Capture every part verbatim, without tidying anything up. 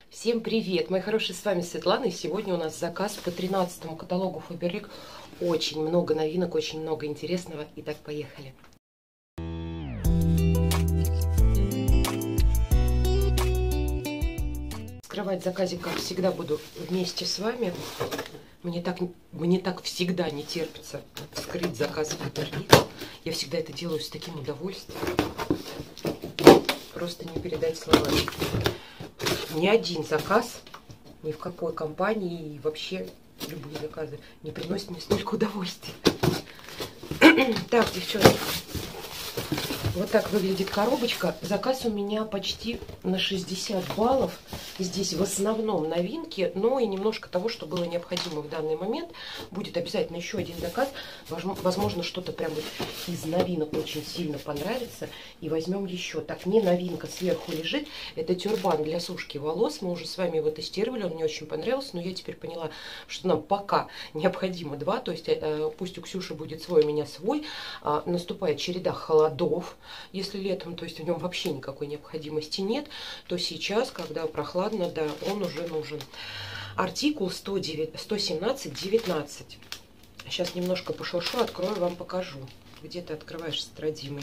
Всем привет, мои хорошие, с вами Светлана, и сегодня у нас заказ по тринадцатому каталогу Faberlic. Очень много новинок, очень много интересного. Итак, поехали. Открывать заказик, как всегда, буду вместе с вами. Мне так, мне так всегда не терпится вскрыть заказ Faberlic. Я всегда это делаю с таким удовольствием. Просто не передать словами. Ни один заказ, ни в какой компании и вообще любые заказы не приносят мне столько удовольствия. Так, девчонки, вот так выглядит коробочка. Заказ у меня почти на шестьдесят баллов. Здесь в основном новинки, но и немножко того, что было необходимо в данный момент. Будет обязательно еще один заказ. Возможно, что-то прям вот из новинок очень сильно понравится. И возьмем еще. Так, не новинка сверху лежит. Это тюрбан для сушки волос. Мы уже с вами его тестировали. Он мне очень понравился. Но я теперь поняла, что нам пока необходимо два. То есть пусть у Ксюши будет свой, у меня свой. Наступает череда холодов. Если летом, то есть в нем вообще никакой необходимости нет, то сейчас, когда прохладно, да, он уже нужен. Артикул сто семнадцать девятнадцать. Сейчас немножко пошуршу, открою, вам покажу. Где ты открываешь, родимый?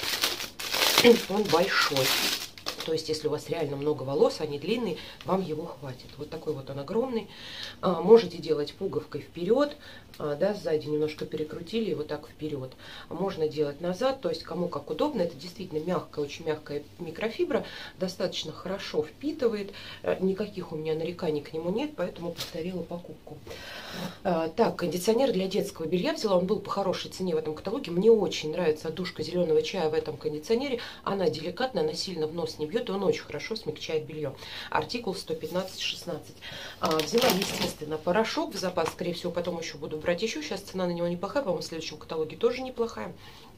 Он большой. То есть, если у вас реально много волос, они длинные, вам его хватит. Вот такой вот он огромный. А, можете делать пуговкой вперед, а, да, сзади немножко перекрутили, и вот так вперед. Можно делать назад, то есть кому как удобно. Это действительно мягкая, очень мягкая микрофибра, достаточно хорошо впитывает. А, никаких у меня нареканий к нему нет, поэтому повторила покупку. А, так, кондиционер для детского белья взяла, он был по хорошей цене в этом каталоге. Мне очень нравится отдушка зеленого чая в этом кондиционере. Она деликатная, она сильно в нос не бьет, и он очень хорошо смягчает белье. Артикул сто пятнадцать шестнадцать. А, взяла, естественно, порошок в запас, скорее всего, потом еще буду брать еще. Сейчас цена на него неплохая, по-моему, в следующем каталоге тоже неплохая.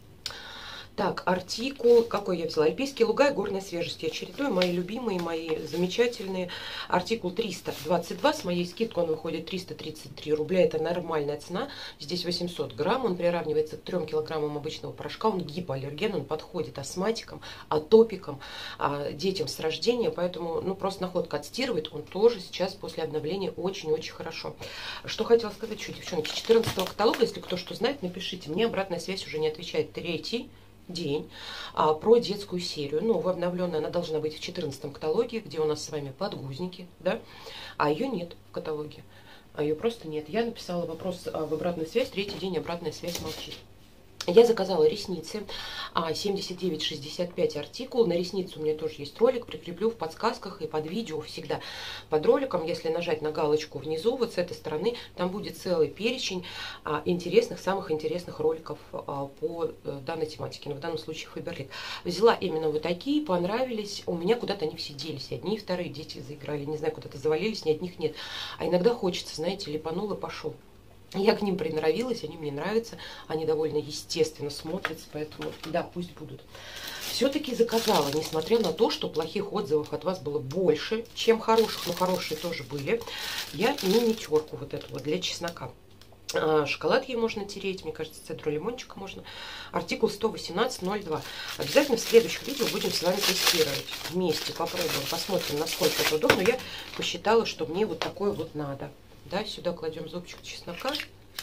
Так, артикул, какой я взяла? Альпийские луга и горная свежесть. Я чередую, мои любимые, мои замечательные. Артикул триста двадцать два, с моей скидкой он выходит триста тридцать три рубля. Это нормальная цена. Здесь восемьсот грамм, он приравнивается к трем килограммам обычного порошка. Он гипоаллерген, он подходит астматикам, атопикам, детям с рождения. Поэтому, ну, просто находка отстирывает. Он тоже сейчас после обновления очень-очень хорошо. Что хотела сказать еще, девчонки, четырнадцатого каталога, если кто что знает, напишите. Мне обратная связь уже не отвечает. Третий день а, про детскую серию. Новая, обновленная, она должна быть в четырнадцатом каталоге, где у нас с вами подгузники, да, а ее нет в каталоге, а ее просто нет. Я написала вопрос а, в обратную связь, третий день обратная связь молчит. Я заказала ресницы, семьдесят девять шестьдесят пять артикул. На ресницы у меня тоже есть ролик, прикреплю в подсказках и под видео всегда под роликом. Если нажать на галочку внизу, вот с этой стороны, там будет целый перечень интересных, самых интересных роликов по данной тематике, но в данном случае Faberlic. Взяла именно вот такие, понравились. У меня куда-то они все делись, одни и вторые дети заиграли, не знаю, куда-то завалились, ни от них нет. А иногда хочется, знаете, липанул и пошел. Я к ним приноровилась, они мне нравятся, они довольно естественно смотрятся, поэтому да, пусть будут. Все-таки заказала, несмотря на то, что плохих отзывов от вас было больше, чем хороших, но хорошие тоже были. Я мини-терку вот эту вот для чеснока. Шоколад ей можно тереть, мне кажется, цедру лимончика можно. Артикул сто восемнадцать ноль два. Обязательно в следующих видео будем с вами тестировать. Вместе попробуем, посмотрим, насколько это удобно. Я посчитала, что мне вот такое вот надо. Да, сюда кладем зубчик чеснока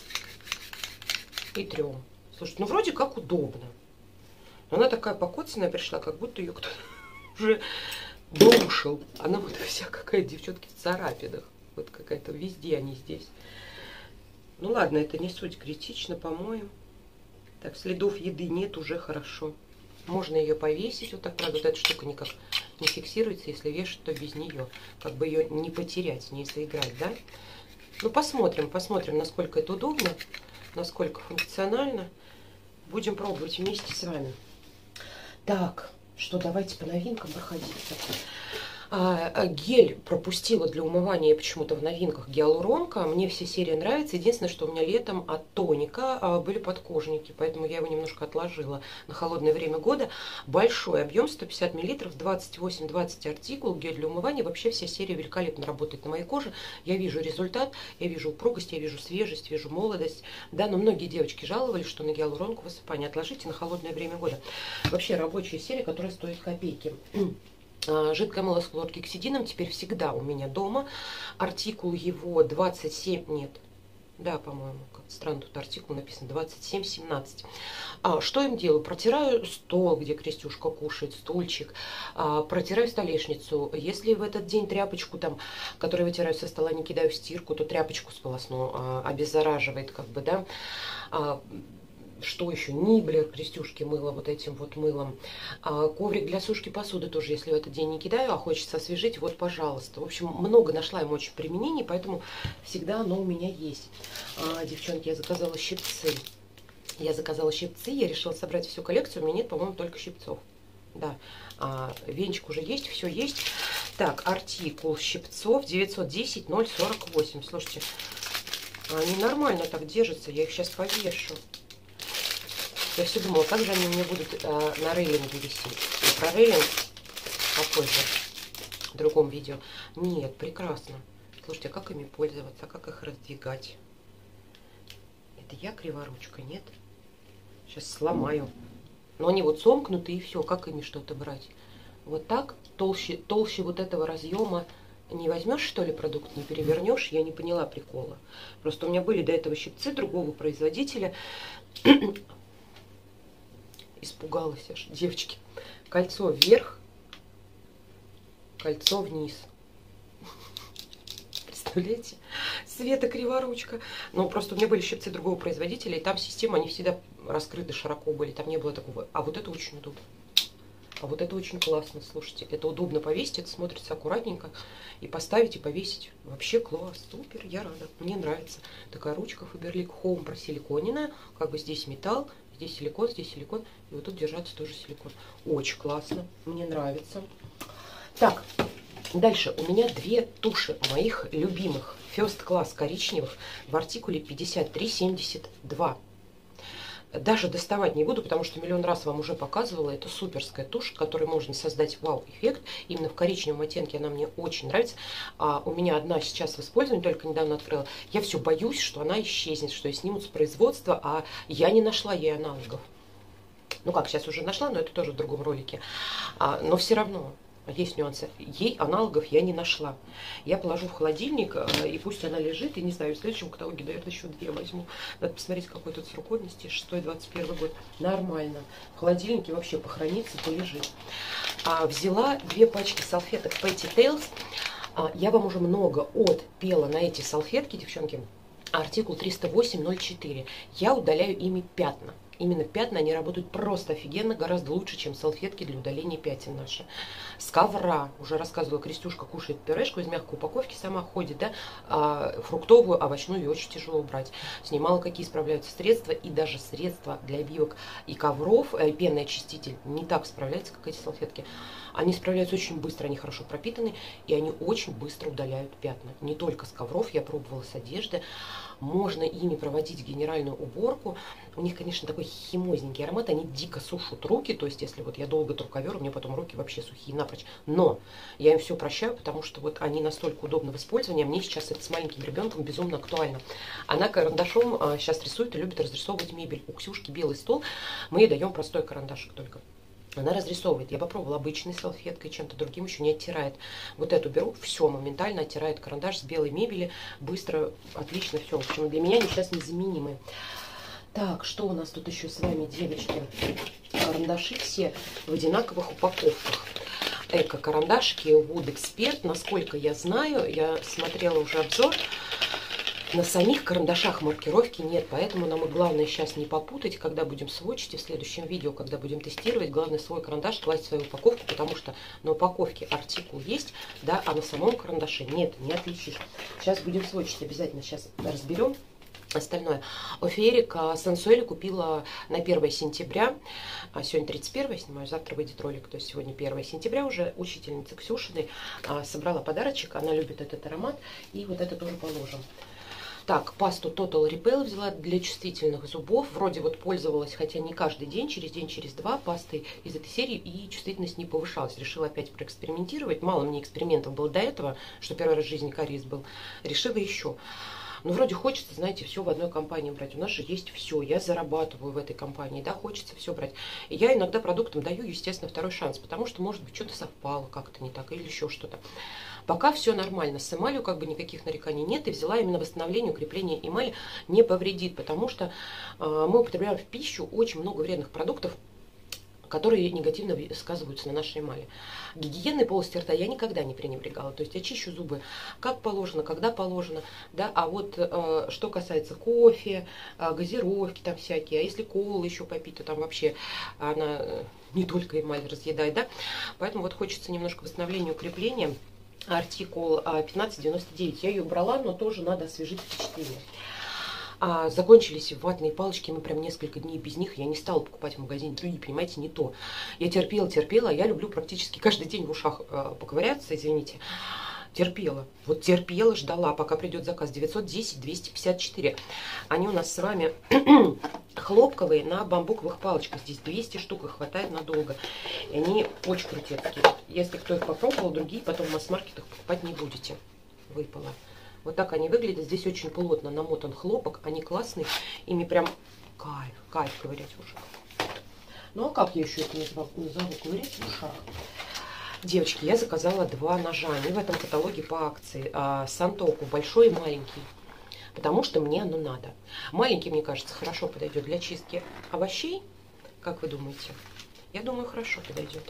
и трем. Слушайте, ну вроде как удобно. Но она такая покоцанная пришла, как будто ее кто-то уже душил. Она вот вся какая-то, девчонки, в царапинах. Вот какая-то, везде они здесь. Ну ладно, это не суть критично, по-моему. Так, следов еды нет, уже хорошо. Можно ее повесить. Вот так, правда, вот эта штука никак не фиксируется. Если вешать, то без нее. Как бы ее не потерять, не если играть, да? Ну, посмотрим, посмотрим, насколько это удобно, насколько функционально. Будем пробовать вместе с вами. Так, что, давайте по новинкам проходиться. А, гель пропустила для умывания почему-то в новинках гиалуронка. Мне все серии нравятся. Единственное, что у меня летом от тоника а, были подкожники, поэтому я его немножко отложила на холодное время года. Большой объем, сто пятьдесят миллилитров, двадцать восемь двадцать артикул, гель для умывания. Вообще вся серия великолепно работает на моей коже. Я вижу результат, я вижу упругость, я вижу свежесть, вижу молодость. Да, но многие девочки жаловались, что на гиалуронку высыпание. Отложите на холодное время года. Вообще рабочая серия, которая стоит копейки. Жидкое мыло с хлоргексидином теперь всегда у меня дома. Артикул его двадцать семь, нет, да, по-моему, как странно, тут артикул написан двадцать семь семнадцать. А, что им делаю? Протираю стол, где Крестюшка кушает, стульчик, а, протираю столешницу. Если в этот день тряпочку, там, которую вытираю со стола, не кидаю в стирку, то тряпочку сполосну, а, обеззараживает, как бы, да. А, что еще? Ниблер Крестюшки мыло вот этим вот мылом. А, коврик для сушки посуды тоже, если в этот день не кидаю, а хочется освежить, вот, пожалуйста. В общем, много нашла ему очень применений, поэтому всегда оно у меня есть. А, девчонки, я заказала щипцы. Я заказала щипцы, я решила собрать всю коллекцию, у меня нет, по-моему, только щипцов. Да, а, венчик уже есть, все есть. Так, артикул щипцов девятьсот десять ноль сорок восемь. Слушайте, они нормально так держатся, я их сейчас повешу. Я все думала, как же они у меня будут а, на рейлинге висеть. И про рейлинг попозже, в другом видео. Нет, прекрасно. Слушайте, а как ими пользоваться, как их раздвигать? Это я криворучка, нет? Сейчас сломаю. Но они вот сомкнуты, и все, как ими что-то брать? Вот так, толще, толще вот этого разъема не возьмешь, что ли, продукт, не перевернешь? Я не поняла прикола. Просто у меня были до этого щипцы другого производителя. Испугалась аж, девочки. Кольцо вверх, кольцо вниз. Представляете? Света криворучка. Ну, просто у меня были щипцы другого производителя, и там система, они всегда раскрыты широко были, там не было такого. А вот это очень удобно. А вот это очень классно, слушайте. Это удобно повесить, это смотрится аккуратненько. И поставить, и повесить. Вообще класс, супер, я рада. Мне нравится. Такая ручка Faberlic Home просиликоненная. Как бы здесь металл, здесь силикон, здесь силикон. И вот тут держаться тоже силикон. Очень классно, мне нравится. Так, дальше у меня две туши моих любимых. First Class коричневых в артикуле пятьдесят три семьдесят два. Даже доставать не буду, потому что миллион раз вам уже показывала. Это суперская тушь, которой можно создать вау-эффект. Именно в коричневом оттенке она мне очень нравится. А у меня одна сейчас в использовании, только недавно открыла. Я все боюсь, что она исчезнет, что ее снимут с производства, а я не нашла ей аналогов. Ну как, сейчас уже нашла, но это тоже в другом ролике. А, но все равно есть нюансы. Ей аналогов я не нашла. Я положу в холодильник, и пусть она лежит. И не знаю, в следующем каталоге, наверное, еще две возьму. Надо посмотреть, какой тут срок годности. шестой двадцать первый год. Нормально. В холодильнике вообще похоронится, полежит. А, взяла две пачки салфеток Petty Tales. А, я вам уже много отпела на эти салфетки, девчонки. Артикул триста восемь ноль четыре. Я удаляю ими пятна. Именно пятна, они работают просто офигенно, гораздо лучше, чем салфетки для удаления пятен наши. С ковра, уже рассказывала, Крестюшка кушает пюрешку из мягкой упаковки, сама ходит, да, а фруктовую, овощную ее очень тяжело убрать. Снимала, какие справляются средства, и даже средства для обивок и ковров, и пенный очиститель не так справляется, как эти салфетки. Они справляются очень быстро, они хорошо пропитаны, и они очень быстро удаляют пятна. Не только с ковров, я пробовала с одежды. Можно ими проводить генеральную уборку. У них, конечно, такой химозненький аромат, они дико сушат руки, то есть если вот я долго тру ковер, у меня потом руки вообще сухие напрочь. Но я им все прощаю, потому что вот они настолько удобны в использовании, а мне сейчас это с маленьким ребенком безумно актуально. Она карандашом а, сейчас рисует и любит разрисовывать мебель. У Ксюшки белый стол, мы ей даем простой карандашик только. Она разрисовывает. Я попробовала обычной салфеткой, чем-то другим еще не оттирает. Вот эту беру, все, моментально оттирает карандаш с белой мебели. Быстро, отлично, все. В общем, для меня они сейчас незаменимые. Так, что у нас тут еще с вами, девочки? Карандаши все в одинаковых упаковках. Эко-карандашики Wood Expert. Насколько я знаю, я смотрела уже обзор. На самих карандашах маркировки нет, поэтому нам и главное сейчас не попутать, когда будем сводчить, и в следующем видео, когда будем тестировать, главное свой карандаш класть в свою упаковку, потому что на упаковке артикул есть, да, а на самом карандаше нет, не отличишь. Сейчас будем сводчить, обязательно сейчас разберем остальное. Офиерик Сенсуэль купила на первое сентября, сегодня тридцать первое, снимаю, завтра выйдет ролик, то есть сегодня первое сентября уже, учительница Ксюшиной собрала подарочек, она любит этот аромат, и вот это тоже положим. Так, пасту Total Repel взяла для чувствительных зубов. Вроде вот пользовалась, хотя не каждый день, через день, через два, пастой из этой серии, и чувствительность не повышалась. Решила опять проэкспериментировать. Мало мне экспериментов было до этого, что первый раз в жизни кариес был. Решила еще. Ну, вроде хочется, знаете, все в одной компании брать. У нас же есть все. Я зарабатываю в этой компании, да, хочется все брать. И я иногда продуктам даю, естественно, второй шанс, потому что, может быть, что-то совпало как-то не так или еще что-то. Пока все нормально. С эмалью как бы никаких нареканий нет. И взяла именно восстановление, укрепление эмали не повредит, потому что э, мы употребляем в пищу очень много вредных продуктов, которые негативно сказываются на нашей эмали. Гигиеной полости рта я никогда не пренебрегала. То есть я чищу зубы как положено, когда положено. Да? А вот э, что касается кофе, э, газировки там всякие, а если колы еще попить, то там вообще она э, не только эмаль разъедает. Да? Поэтому вот хочется немножко восстановления, укрепления. Артикул пятнадцать девяносто девять. Я ее брала, но тоже надо освежить впечатление. А, закончились ватные палочки, мы прям несколько дней без них. Я не стала покупать в магазине другие, понимаете, не то. Я терпела, терпела, я люблю практически каждый день в ушах э, поковыряться, извините. Терпела, вот терпела, ждала, пока придет заказ. Девятьсот десять двести пятьдесят четыре. Они у нас с вами хлопковые на бамбуковых палочках. Здесь двести штук, их хватает надолго. И они очень крутецкие. Если кто их попробовал, другие потом в масс-маркетах покупать не будете. Выпало. Вот так они выглядят. Здесь очень плотно намотан хлопок. Они классные. Ими прям кайф, кайф ковырять в ушах. Ну а как я еще это назову? Ковырять в ушах. Девочки, я заказала два ножа. Они в этом каталоге по акции. А, Сантоку, большой и маленький. Потому что мне оно надо. Маленький, мне кажется, хорошо подойдет для чистки овощей. Как вы думаете? Я думаю, хорошо подойдет.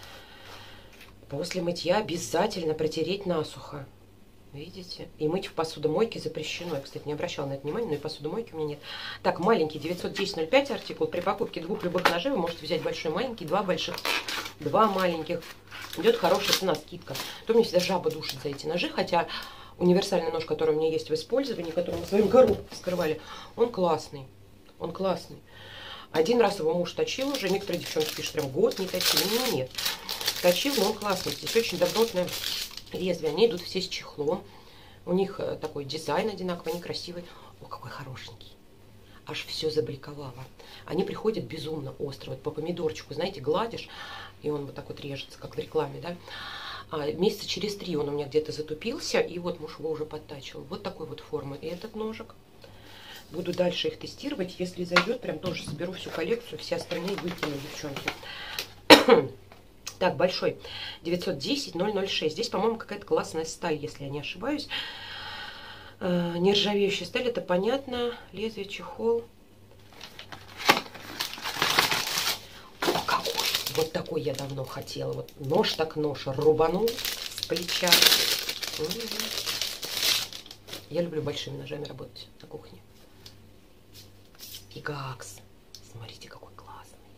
После мытья обязательно протереть насухо. Видите? И мыть в посудомойке запрещено. Я, кстати, не обращала на это внимания, но и посудомойки у меня нет. Так, маленький девятьсот десять ноль пять артикул. При покупке двух любых ножей вы можете взять большой и маленький, два больших, два маленьких. Идет хорошая цена, скидка. То мне всегда жаба душит за эти ножи, хотя универсальный нож, который у меня есть в использовании, который мы своим коробком вскрывали, он классный. Он классный. Один раз его муж точил уже. Некоторые девчонки пишут, прям год не точили. Нет, нет. Точил, но он классный. Здесь очень добротное лезвия, они идут все с чехлом. У них такой дизайн одинаковый, они красивые. О, какой хорошенький. Аж все забликовало. Они приходят безумно остро. Вот по помидорчику, знаете, гладишь, и он вот так вот режется, как в рекламе, да. А месяца через три он у меня где-то затупился, и вот муж его уже подтачивал. Вот такой вот формы. И этот ножик. Буду дальше их тестировать. Если зайдет, прям тоже соберу всю коллекцию. Все остальные выкину, девчонки. Так, большой. девятьсот десять ноль ноль шесть. Здесь, по-моему, какая-то классная сталь, если я не ошибаюсь. Э, нержавеющая сталь, это понятно. Лезвие, чехол. О, какой! Вот такой я давно хотела. Вот нож так нож. Рубанул с плеча. Я люблю большими ножами работать на кухне. Гигакс. Смотрите, какой классный.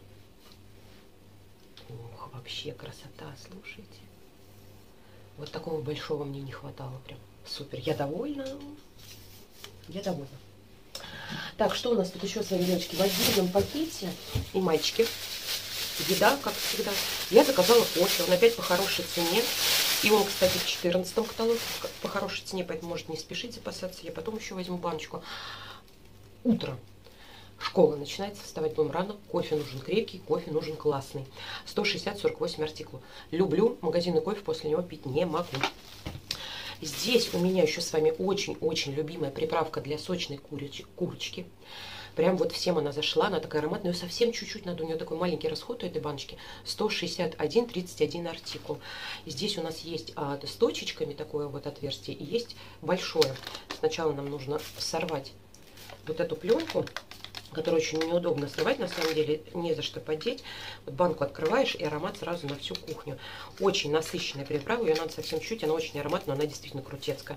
Ох, вообще красота, слушайте. Вот такого большого мне не хватало. Прям супер. Я довольна. Я довольна. Так, что у нас тут еще с вами, девочки? В отдельном пакете. И мальчики. Еда, как всегда. Я заказала кофе. Он опять по хорошей цене. И он, кстати, в четырнадцатом каталоге по хорошей цене. Поэтому может не спешить запасаться. Я потом еще возьму баночку. Утро. Школа начинается, вставать будем рано. Кофе нужен крепкий, кофе нужен классный. сто шестьдесят сорок восемь артикул. Люблю магазинный кофе, после него пить не могу. Здесь у меня еще с вами очень-очень любимая приправка для сочной курич курочки. Прям вот всем она зашла, она такая ароматная, ее совсем чуть-чуть надо, у нее такой маленький расход у этой баночки. сто шестьдесят один тридцать один артикул. И здесь у нас есть а, с точечками такое вот отверстие, и есть большое. Сначала нам нужно сорвать вот эту пленку, которую очень неудобно срывать, на самом деле не за что подеть. Вот банку открываешь, и аромат сразу на всю кухню. Очень насыщенная приправа, ее надо совсем чуть, она очень ароматная, но она действительно крутецкая.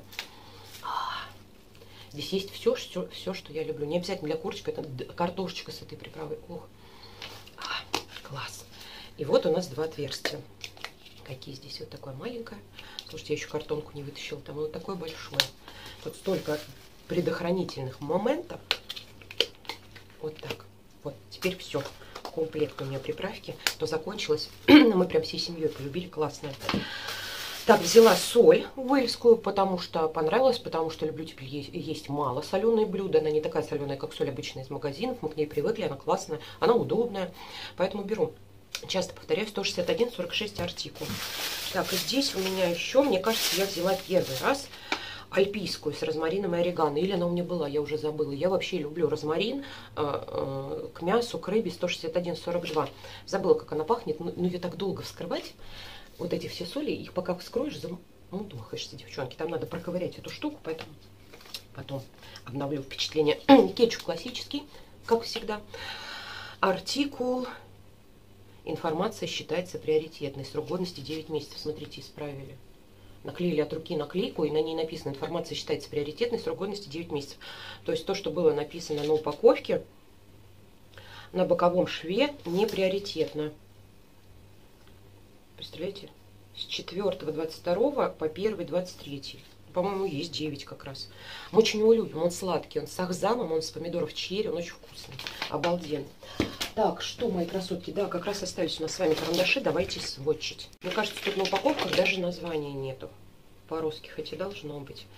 Здесь есть все, все, все, что я люблю. Не обязательно для курочки, это картошечка с этой приправой. Ох, а, класс. И вот у нас два отверстия. Какие здесь? Вот такое маленькое. Слушайте, я еще картонку не вытащила. Там вот такое большое. Тут столько предохранительных моментов. Вот так. Вот, теперь все. Комплект у меня приправки. То закончилось. Мы прям всей семьей полюбили. Классная. Так, взяла соль уэльскую, потому что понравилось, потому что люблю теперь есть, есть мало соленые блюда. Она не такая соленая, как соль обычная из магазинов. Мы к ней привыкли, она классная, она удобная. Поэтому беру. Часто повторяю, сто шестьдесят один сорок шесть артикул. Так, и здесь у меня еще, мне кажется, я взяла первый раз альпийскую с розмарином и орегано. Или она у меня была, я уже забыла. Я вообще люблю розмарин э, э, к мясу, к рыбе сто шестьдесят один сорок два. Забыла, как она пахнет. Ну, ее так долго вскрывать. Вот эти все соли, их пока вскроешь, замудохаешься, девчонки. Там надо проковырять эту штуку, поэтому потом обновлю впечатление. Кетчуп классический, как всегда. Артикул. Информация считается приоритетной. Срок годности девять месяцев. Смотрите, исправили. Наклеили от руки наклейку, и на ней написано: информация считается приоритетной, срок годности девять месяцев. То есть то, что было написано на упаковке, на боковом шве, не приоритетно. Представляете? С четвёртого двадцать второго по первый двадцать третий. По-моему, есть девять как раз. Мы очень его любим. Он сладкий, он с ахзамом, он с помидоров черри, он очень вкусный. Обалденный. Так, что, мои красотки? Да, как раз остались у нас с вами карандаши. Давайте сводчить. Мне кажется, тут на упаковках даже названия нету. По-русски, хотя должно быть.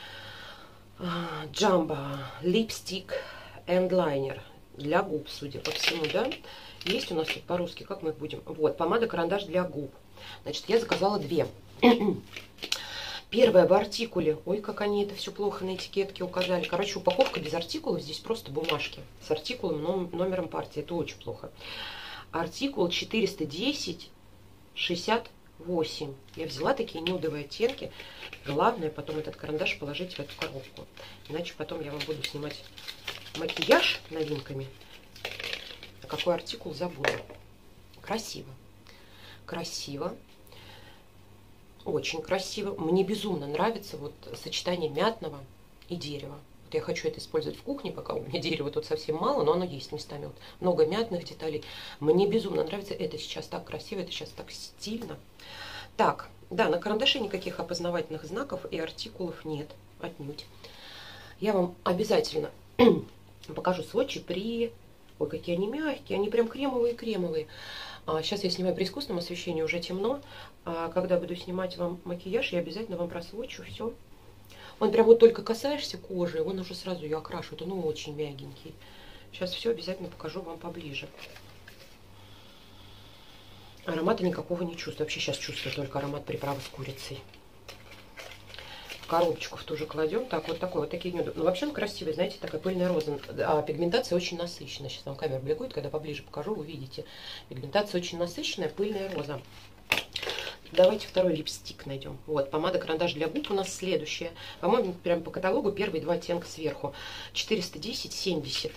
Jumbo Lipstick and Liner. Для губ, судя по всему, да? Есть у нас тут по-русски, как мы их будем? Вот, помада-карандаш для губ. Значит, я заказала две. Первая в артикуле. Ой, как они это все плохо на этикетке указали. Короче, упаковка без артикулов. Здесь просто бумажки с артикулом, номером партии. Это очень плохо. Артикул четыреста десять шестьдесят восемь. Я взяла такие нюдовые оттенки. Главное потом этот карандаш положить в эту коробку. Иначе потом я вам буду снимать макияж новинками. А какой артикул, забуду. Красиво. Красиво. Очень красиво. Мне безумно нравится вот сочетание мятного и дерева. Вот я хочу это использовать в кухне, пока у меня дерева тут совсем мало, но оно есть местами. Вот много мятных деталей. Мне безумно нравится. Это сейчас так красиво, это сейчас так стильно. Так, да, на карандаше никаких опознавательных знаков и артикулов нет. Отнюдь. Я вам обязательно покажу сводчи при... Ой, какие они мягкие. Они прям кремовые-кремовые. А сейчас я снимаю при искусственном освещении, уже темно. А когда буду снимать вам макияж, я обязательно вам просвочу все. Он прям вот только касаешься кожи, он уже сразу ее окрашивает. Он очень мягенький. Сейчас все обязательно покажу вам поближе. Аромата никакого не чувствую. Вообще сейчас чувствую только аромат приправы с курицей. Коробочку в ту же кладем. Так, вот такой, вот такие нюды. Ну, вообще он красивый, знаете, такая пыльная роза. А пигментация очень насыщенная. Сейчас вам камера бликует, когда поближе покажу, вы видите. Пигментация очень насыщенная, пыльная роза. Давайте второй липстик найдем. Вот, помада-карандаш для губ у нас следующая. По-моему, прям по каталогу первые два оттенка сверху. четыреста десять семьдесят.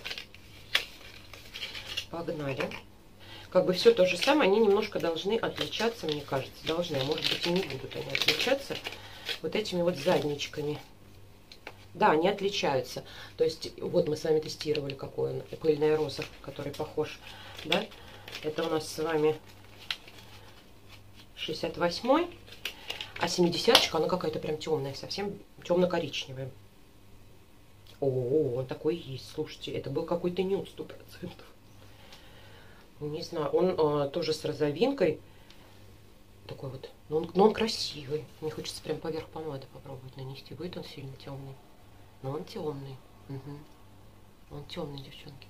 Погнали. Как бы все то же самое, они немножко должны отличаться, мне кажется. Должны, а может быть и не будут они отличаться. Вот этими вот задничками. Да, они отличаются. То есть, вот мы с вами тестировали, какой он, пыльная роза, который похож. Да? Это у нас с вами шестьдесят восьмой. А семидесяточка, она какая-то прям темная, совсем темно-коричневая. О, он такой есть. Слушайте, это был какой-то нюд сто процентов. Не знаю, он а, тоже с розовинкой. Такой вот. Но он, но он красивый. Мне хочется прям поверх помады попробовать нанести. Будет он сильно темный. Но он темный. Угу. Он темный, девчонки.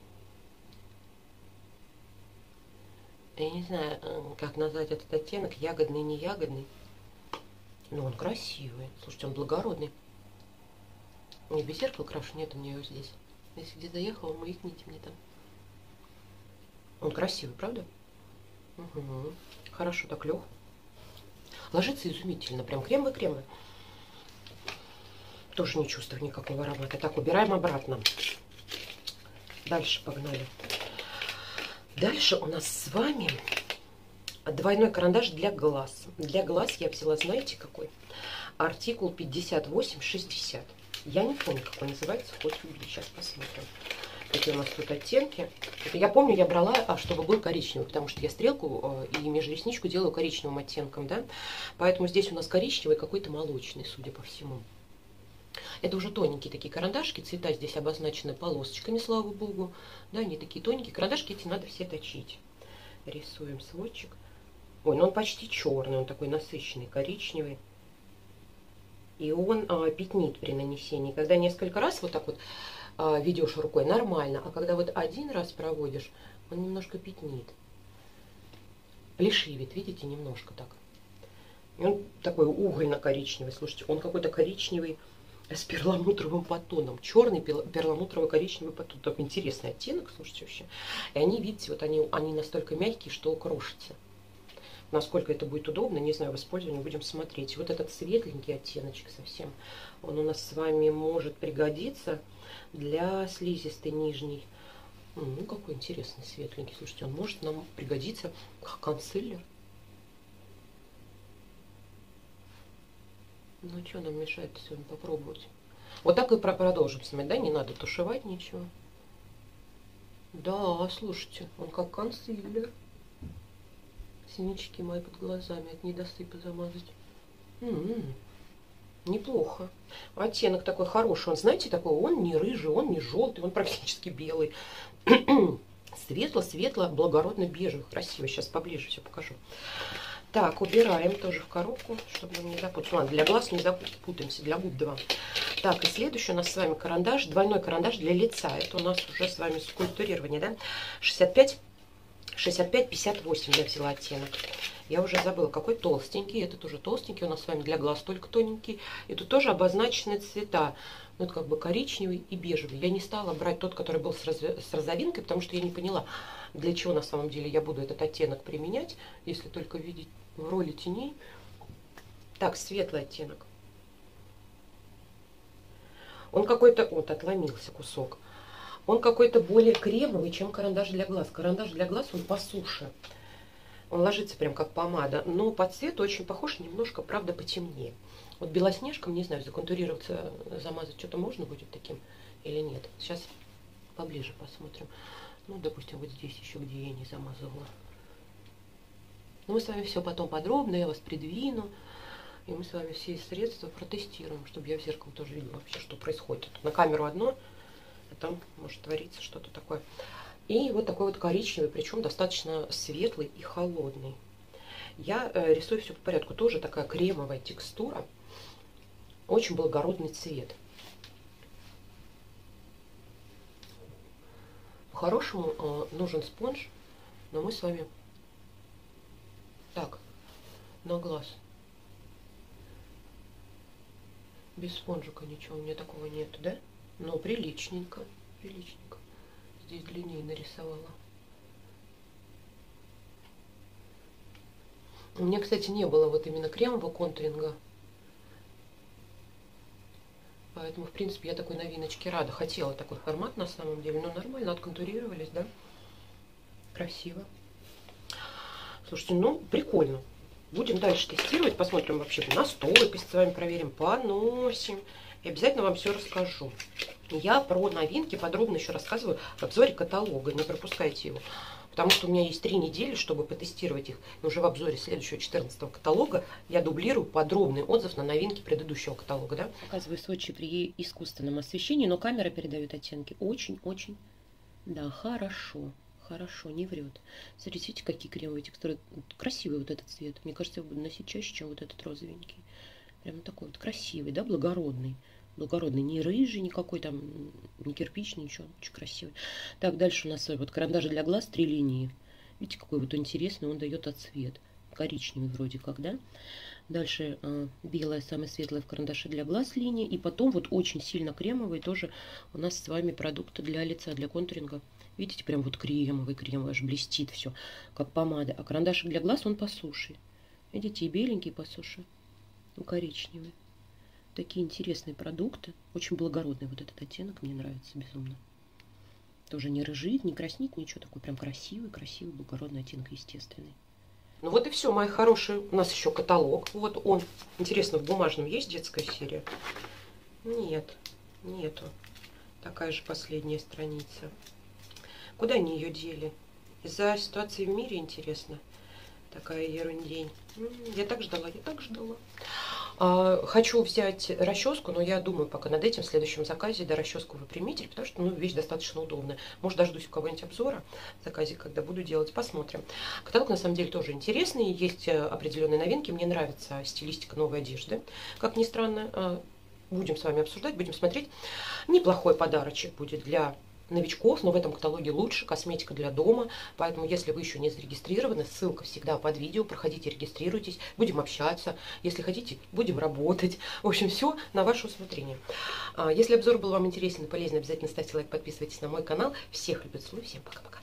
Я не знаю, как назвать этот оттенок. Ягодный, не ягодный. Но он красивый. Слушайте, он благородный. Не без зеркала крашу, нет у меня его здесь. Если где заехала, маякните мне там. Он красивый, правда? Угу. Хорошо так лег. Ложится изумительно. Прям кремовый-кремовый. Тоже не чувствую никакого аромата. Так, убираем обратно. Дальше погнали. Дальше у нас с вами двойной карандаш для глаз. Для глаз я взяла, знаете, какой? Артикул пятьдесят восемь шестьдесят. Я не помню, как он называется. Хоть убери. Сейчас посмотрим. Какие у нас тут оттенки. Это я помню, я брала, а чтобы был коричневый, потому что я стрелку э, и межресничку делаю коричневым оттенком, да. Поэтому здесь у нас коричневый, какой-то молочный, судя по всему. Это уже тоненькие такие карандашки. Цвета здесь обозначены полосочками, слава богу. Да, они такие тоненькие. Карандашки эти надо все точить. Рисуем сводчик. Ой, ну он почти черный, он такой насыщенный, коричневый. И он а, пятнит при нанесении. Когда несколько раз вот так вот а, ведешь рукой, нормально. А когда вот один раз проводишь, он немножко пятнит. Плешивит, видите, немножко так. И он такой угольно-коричневый. Слушайте, он какой-то коричневый с перламутровым подтоном. Черный перламутровый коричневый подтон. Такой интересный оттенок, слушайте, вообще. И они, видите, вот они, они настолько мягкие, что крошатся. Насколько это будет удобно, не знаю, в использовании будем смотреть. Вот этот светленький оттеночек совсем, он у нас с вами может пригодиться для слизистой нижней. Ну, какой интересный светленький. Слушайте, он может нам пригодиться как консилер. Ну, что нам мешает сегодня попробовать? Вот так и продолжим снимать, да? Не надо тушевать ничего. Да, слушайте, он как консилер. Синячки мои под глазами от недосыпа замазать. М-м-м. Неплохо. Оттенок такой хороший. Он, знаете, такой, он не рыжий, он не желтый, он практически белый. Светло-светло, благородно-бежевый. Красиво. Сейчас поближе все покажу. Так, убираем тоже в коробку, чтобы нам не запутаться. Ладно, для глаз не запутаемся, для губ два. Так, и следующий у нас с вами карандаш, двойной карандаш для лица. Это у нас уже с вами скульптурирование, да? шестьдесят пять, шестьдесят пять, пятьдесят восемь я взяла оттенок. Я уже забыла, какой толстенький. Это тоже толстенький, у нас с вами для глаз только тоненький. И тут тоже обозначены цвета. Ну, это как бы коричневый и бежевый. Я не стала брать тот, который был с, роз... с розовинкой, потому что я не поняла, для чего на самом деле я буду этот оттенок применять, если только видеть в роли теней. Так, светлый оттенок. Он какой-то... Вот, отломился кусок. Он какой-то более кремовый, чем карандаш для глаз. Карандаш для глаз, он по суше. Он ложится прям как помада. Но по цвету очень похож, немножко, правда, потемнее. Вот белоснежком, не знаю, законтурироваться, замазать что-то можно будет таким или нет. Сейчас поближе посмотрим. Ну, допустим, вот здесь еще, где я не замазывала. Но мы с вами все потом подробно, я вас придвину. И мы с вами все средства протестируем, чтобы я в зеркало тоже видела вообще, что происходит. На камеру одно, а там может твориться что-то такое. И вот такой вот коричневый, причем достаточно светлый и холодный. Я э, рисую все по порядку. Тоже такая кремовая текстура. Очень благородный цвет. По-хорошему э, нужен спонж, но мы с вами... Так, на глаз. Без спонжика ничего у меня такого нету, да? Но приличненько, приличненько. Здесь длиннее нарисовала. У меня, кстати, не было вот именно кремового контуринга. Поэтому, в принципе, я такой новиночке рада. Хотела такой формат на самом деле. Но нормально отконтурировались, да? Красиво. Слушайте, ну, прикольно. Будем дальше тестировать. Посмотрим вообще на стойкость с вами, проверим, поносим. И обязательно вам все расскажу. Я про новинки подробно еще рассказываю в обзоре каталога. Не пропускайте его. Потому что у меня есть три недели, чтобы потестировать их. И уже в обзоре следующего четырнадцатого каталога я дублирую подробный отзыв на новинки предыдущего каталога. Да? Показываю Сочи при искусственном освещении, но камера передает оттенки очень-очень, да, хорошо. Хорошо, не врет. Смотрите, видите, какие кремовые текстуры. Красивый вот этот цвет. Мне кажется, я буду носить чаще, чем вот этот розовенький. Прям такой вот красивый, да, благородный. Благородный, не рыжий никакой там, не кирпичный, ничего, очень красивый. Так, дальше у нас вот карандаш для глаз, три линии. Видите, какой вот интересный, он дает отцвет. Коричневый вроде как, да. Дальше э, белая, самая светлая в карандаше для глаз линия. И потом вот очень сильно кремовый тоже у нас с вами продукты для лица, для контуринга. Видите, прям вот кремовый, кремовый, аж блестит все, как помада. А карандашик для глаз, он по суше. Видите, и беленький по суше, и коричневый. Такие интересные продукты. Очень благородный вот этот оттенок, мне нравится безумно. Тоже не рыжит, не краснит, ничего. Такой прям красивый, красивый, благородный оттенок, естественный. Ну вот и все, мои хорошие. У нас еще каталог. Вот он. Интересно, в бумажном есть детская серия? Нет, нету. Такая же последняя страница. Куда они ее дели? Из-за ситуации в мире, интересно. Такая ерундень. Я так ждала, я так ждала. А, хочу взять расческу, но я думаю пока над этим в следующем заказе, да, расческу выпрямитель, потому что, ну, вещь достаточно удобная. Может, дождусь у кого-нибудь обзора в заказе, когда буду делать, посмотрим. Каталог, на самом деле, тоже интересный, есть определенные новинки. Мне нравится стилистика новой одежды, как ни странно. Будем с вами обсуждать, будем смотреть. Неплохой подарочек будет для новичков, но в этом каталоге лучше, косметика для дома. Поэтому, если вы еще не зарегистрированы, ссылка всегда под видео. Проходите, регистрируйтесь, будем общаться. Если хотите, будем работать. В общем, все на ваше усмотрение. Если обзор был вам интересен и полезен, обязательно ставьте лайк, подписывайтесь на мой канал. Всех люблю, целую, всем пока-пока.